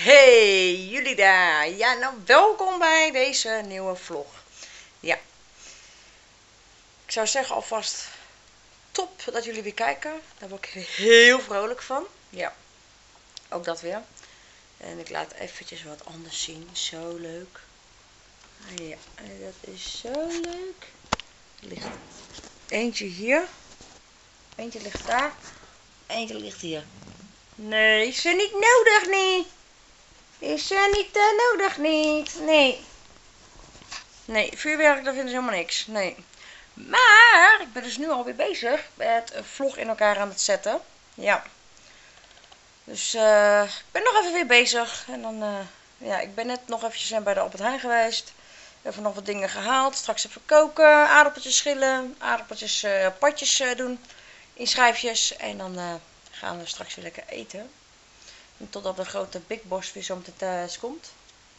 Hey, jullie daar. Ja, nou welkom bij deze nieuwe vlog. Ja, ik zou zeggen alvast top dat jullie weer kijken. Daar word ik heel vrolijk van. Ja, ook dat weer. En ik laat eventjes wat anders zien. Zo leuk. Ja, dat is zo leuk. Er ligt eentje hier. Eentje ligt daar. Eentje ligt hier. Nee, is er niet nodig niet. Is er niet nodig niet. Nee. Nee, vuurwerk, dat vinden ze helemaal niks. Nee. Maar ik ben dus nu alweer bezig met een vlog in elkaar aan het zetten. Ja. Dus ik ben nog even weer bezig. En dan, ja, ik ben net nog eventjes bij de Albert Heijn geweest. Even nog wat dingen gehaald. Straks even koken, aardappeltjes schillen, aardappeltjes, patjes doen in schijfjes. En dan gaan we straks weer lekker eten. En totdat de grote Big Boss weer zo meteen thuis komt.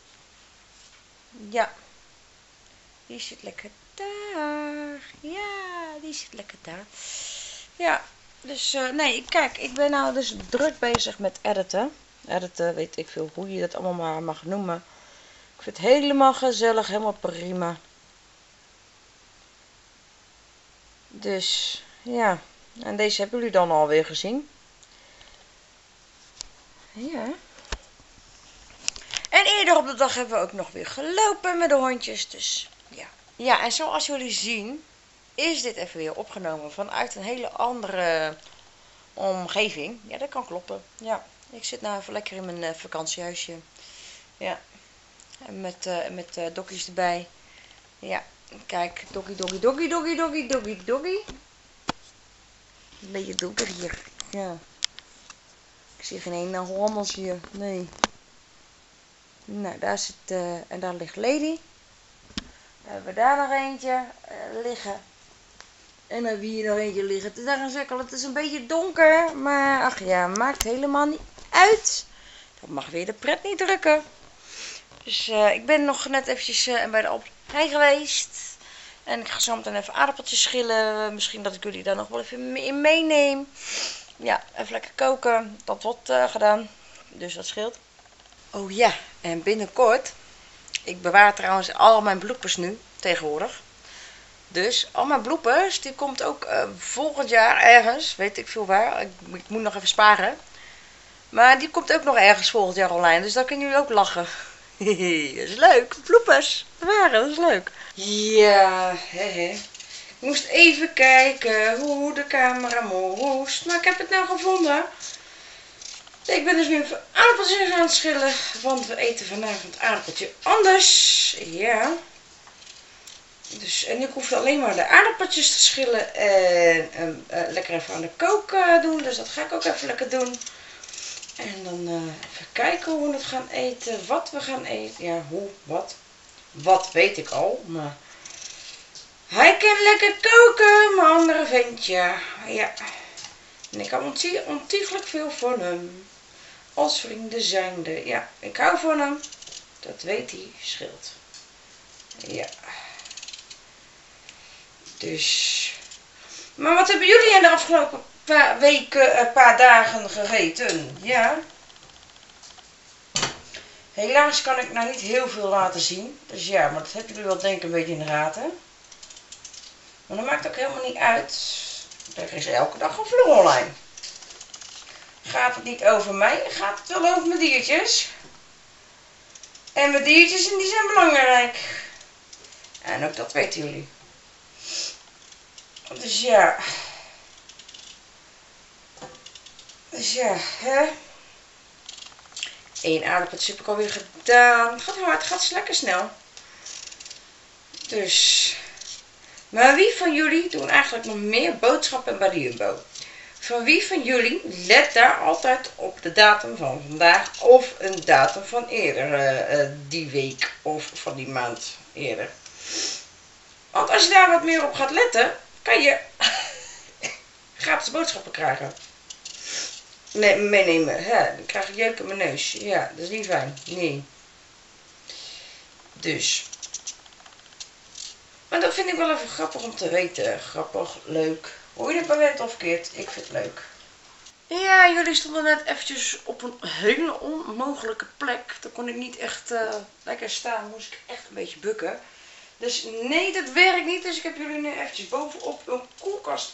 Ja. Die zit lekker daar. Ja, die zit lekker daar. Ja, dus nee, kijk, ik ben nou dus druk bezig met editen. Editen, weet ik veel hoe je dat allemaal maar mag noemen. Ik vind het helemaal gezellig, helemaal prima. Dus, ja. En deze hebben jullie dan alweer gezien. Ja. En eerder op de dag hebben we ook nog weer gelopen met de hondjes. Dus, ja. Ja, en zoals jullie zien, is dit even weer opgenomen vanuit een hele andere omgeving. Ja, dat kan kloppen. Ja, ik zit nou even lekker in mijn vakantiehuisje. Ja, en met doggies erbij. Ja, kijk, doggy, doggy, doggy, doggy, doggy, doggy, doggy. Een beetje donker hier. Ja. Ik zie geen ene Hollanders hier. Nee. Nou, daar zit, en daar ligt Lady. Dan hebben we daar nog eentje liggen. En dan hebben we hier nog eentje liggen. Het is daar een cirkel. Het is een beetje donker. Maar ach ja, maakt helemaal niet uit. Dat mag weer de pret niet drukken. Dus ik ben nog net eventjes bij de Albert Heijn geweest. En ik ga zo meteen even aardappeltjes schillen. Misschien dat ik jullie daar nog wel even in meeneem. Ja, even lekker koken. Dat wordt gedaan. Dus dat scheelt. Oh ja, en binnenkort. Ik bewaar trouwens al mijn bloepers nu tegenwoordig. Dus al mijn bloepers, die komt ook volgend jaar ergens. Weet ik veel waar. Ik moet nog even sparen. Maar die komt ook nog ergens volgend jaar online. Dus dan kunnen jullie ook lachen. Dat is leuk. Bloepers. Bewaren, dat is leuk. Ja, Ik moest even kijken hoe de camera moest. Maar ik heb het nou gevonden. Ik ben dus nu even aardappeltjes aan het schillen. Want we eten vanavond aardappeltje anders. Ja. Dus, en ik hoef alleen maar de aardappeltjes te schillen. En lekker even aan de kook doen. Dus dat ga ik ook even lekker doen. En dan even kijken hoe we het gaan eten. Wat we gaan eten. Ja, hoe, wat. Wat weet ik al. Maar hij kan lekker koken, mijn andere ventje. Ja. En ik hou ontiegelijk veel van hem. Als vrienden zijnde. Ja, ik hou van hem. Dat weet hij. Scheelt. Ja. Dus. Maar wat hebben jullie in de afgelopen paar weken, paar dagen gegeten? Ja. Helaas kan ik nou niet heel veel laten zien. Dus ja, maar dat hebben jullie wel denk ik een beetje in de gaten. Maar dat maakt ook helemaal niet uit. Er is elke dag een vlog online. Gaat het niet over mij, gaat het wel over mijn diertjes. En mijn diertjes die zijn belangrijk. En ook dat weten jullie. Dus ja. Dus ja, hè. 1 aardappeltje heb ik alweer gedaan. Het gaat hard, het gaat lekker snel. Dus. Maar wie van jullie doen eigenlijk nog meer boodschappen bij de Jumbo? Van wie van jullie let daar altijd op de datum van vandaag of een datum van eerder die week of van die maand eerder? Want als je daar wat meer op gaat letten, kan je gratis boodschappen krijgen. Nee, meenemen. Ja, dan krijg ik jeuk in mijn neus. Ja, dat is niet fijn. Nee. Dus. Maar dat vind ik wel even grappig om te weten. Grappig, leuk. Hoe je het maar bent of verkeerd, ik vind het leuk. Ja, jullie stonden net eventjes op een hele onmogelijke plek. Daar kon ik niet echt lekker staan. Moest ik echt een beetje bukken. Dus nee, dat werkt niet. Dus ik heb jullie nu eventjes bovenop een koelkast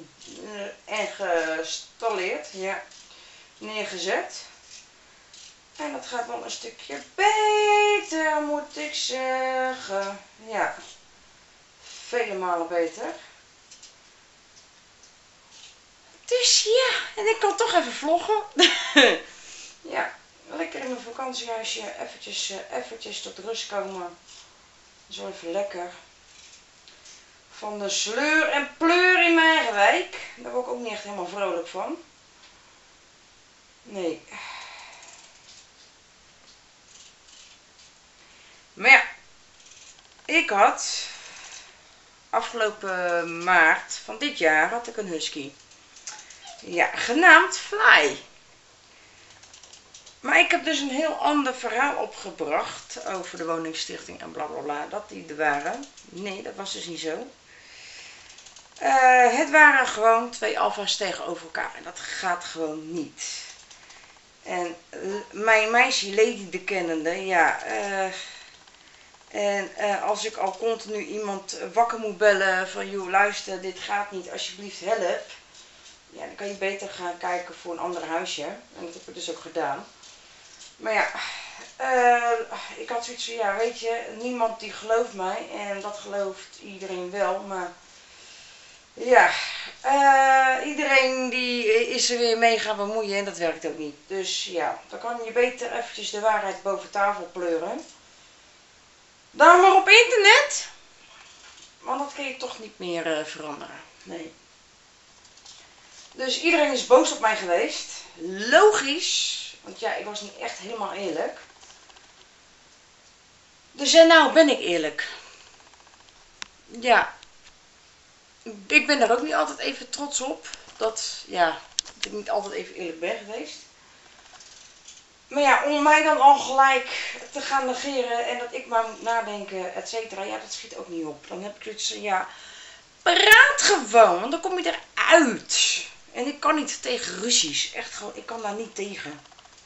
geïnstalleerd. Ja, neergezet. En dat gaat wel een stukje beter, moet ik zeggen. Ja, vele malen beter. Dus ja, en ik kan toch even vloggen. Ja, lekker in mijn vakantiehuisje eventjes tot rust komen. Dat is wel even lekker. Van de sleur en pleur in mijn eigen wijk. Daar word ik ook niet echt helemaal vrolijk van. Nee. Maar ja, ik had afgelopen maart van dit jaar had ik een husky. Ja, genaamd Fly. Maar ik heb dus een heel ander verhaal opgebracht over de woningstichting en blablabla, dat die er waren. Nee, dat was dus niet zo. Het waren gewoon 2 alfa's tegenover elkaar en dat gaat gewoon niet. En mijn meisje Lady de kennende, ja, als ik al continu iemand wakker moet bellen van joh luister, dit gaat niet, alsjeblieft help. Ja, dan kan je beter gaan kijken voor een ander huisje. En dat heb ik dus ook gedaan. Maar ja, ik had zoiets van, ja weet je, niemand die gelooft mij. En dat gelooft iedereen wel. Maar ja, iedereen die is er weer mee gaan bemoeien en dat werkt ook niet. Dus ja, dan kan je beter eventjes de waarheid boven tafel pleuren. Dan maar op internet. Want dat kun je toch niet meer veranderen. Nee. Dus iedereen is boos op mij geweest. Logisch. Want ja, ik was niet echt helemaal eerlijk. Dus nou ben ik eerlijk. Ja. Ik ben daar ook niet altijd even trots op. Dat ik niet altijd even eerlijk ben geweest. Maar ja, om mij dan al gelijk te gaan negeren en dat ik maar moet nadenken, et cetera. Ja, dat schiet ook niet op. Dan heb ik zoiets van, ja, praat gewoon. Want dan kom je eruit. En ik kan niet tegen ruzies. Echt gewoon, ik kan daar niet tegen.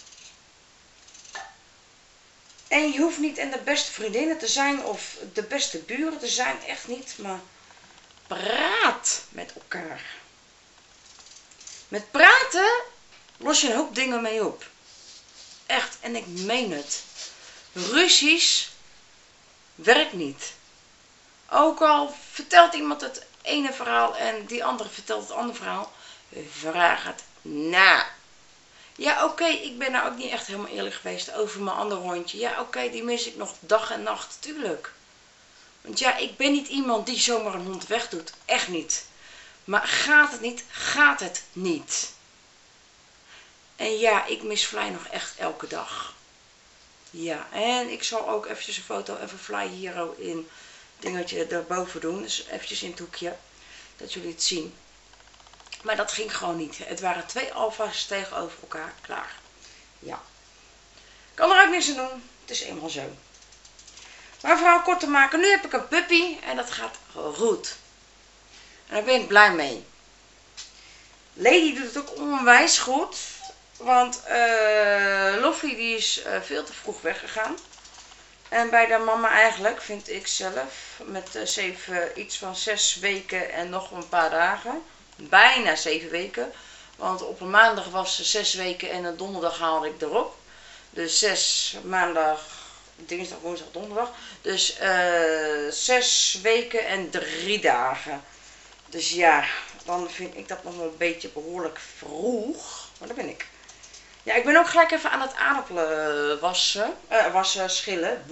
En je hoeft niet en de beste vriendinnen te zijn of de beste buren te zijn. Echt niet. Maar praat met elkaar. Met praten los je een hoop dingen mee op. Echt. En ik meen het. Ruzies werkt niet. Ook al vertelt iemand het ene verhaal en die andere vertelt het andere verhaal. Vraag het na. Ja, oké, ik ben nou ook niet echt helemaal eerlijk geweest over mijn andere hondje. Ja, oké, die mis ik nog dag en nacht, tuurlijk. Want ja, ik ben niet iemand die zomaar een hond wegdoet. Echt niet. Maar gaat het niet, gaat het niet. En ja, ik mis Fly nog echt elke dag. Ja, en ik zal ook eventjes een foto even Fly Hero in dingetje erboven doen. Dus eventjes in het hoekje, dat jullie het zien. Maar dat ging gewoon niet. Het waren 2 alfa's tegenover elkaar. Klaar. Ja. Kan er ook niks aan doen. Het is eenmaal zo. Maar vooral kort te maken. Nu heb ik een puppy. En dat gaat goed. En daar ben ik blij mee. Lady doet het ook onwijs goed. Want Loffie die is veel te vroeg weggegaan. En bij de mama eigenlijk, vind ik zelf. Met iets van 6 weken en nog een paar dagen. Bijna 7 weken. Want op een maandag was ze 6 weken en een donderdag haalde ik erop. Dus 6 maandag, dinsdag, woensdag, donderdag. Dus 6 weken en 3 dagen. Dus ja, dan vind ik dat nog wel een beetje behoorlijk vroeg. Maar dat ben ik. Ja, ik ben ook gelijk even aan het aardappelen schillen.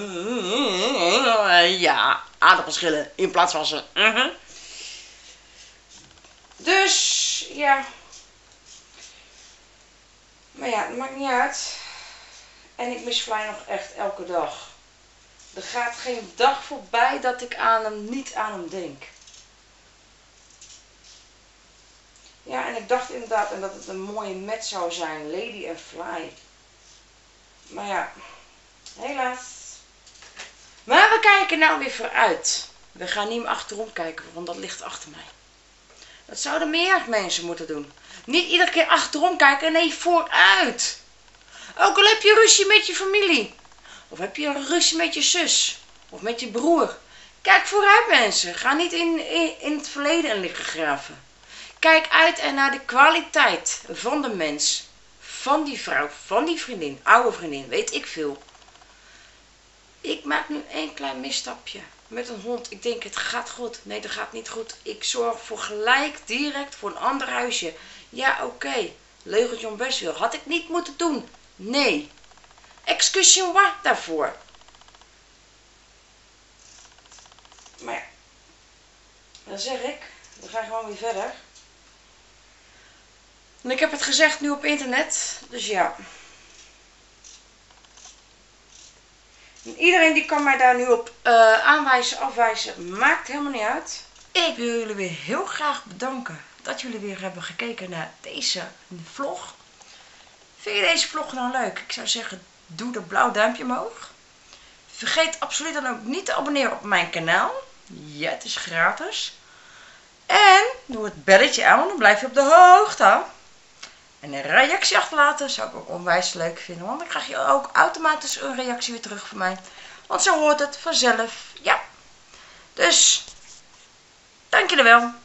Ja, aardappelschillen in plaats wassen. Dus, ja. Maar ja, het maakt niet uit. En ik mis Fly nog echt elke dag. Er gaat geen dag voorbij dat ik niet aan hem denk. Ja, en ik dacht inderdaad dat het een mooie match zou zijn. Lady en Fly. Maar ja, helaas. Maar we kijken nou weer vooruit. We gaan niet meer achterom kijken, want dat ligt achter mij. Dat zouden meer mensen moeten doen. Niet iedere keer achterom kijken, nee, vooruit. Ook al heb je ruzie met je familie. Of heb je ruzie met je zus. Of met je broer. Kijk vooruit, mensen. Ga niet in het verleden liggen graven. Kijk uit en naar de kwaliteit van de mens. Van die vrouw, van die vriendin, oude vriendin, weet ik veel. Ik maak nu één klein misstapje met een hond. Ik denk het gaat goed. Nee, dat gaat niet goed. Ik zorg voor gelijk direct voor een ander huisje. Ja, oké. Leugentje om best wil. Had ik niet moeten doen. Nee. Excusez-moi daarvoor. Maar ja, dan zeg ik. We gaan gewoon weer verder. En ik heb het gezegd nu op internet. Dus ja. En iedereen die kan mij daar nu op aanwijzen, afwijzen. Maakt helemaal niet uit. Ik wil jullie weer heel graag bedanken dat jullie weer hebben gekeken naar deze vlog. Vind je deze vlog nou leuk? Ik zou zeggen, doe dat blauw duimpje omhoog. Vergeet absoluut dan ook niet te abonneren op mijn kanaal. Ja, het is gratis. En doe het belletje aan, dan blijf je op de hoogte. En een reactie achterlaten zou ik ook onwijs leuk vinden. Want dan krijg je ook automatisch een reactie weer terug van mij. Want zo hoort het vanzelf. Ja. Dus, dank jullie wel.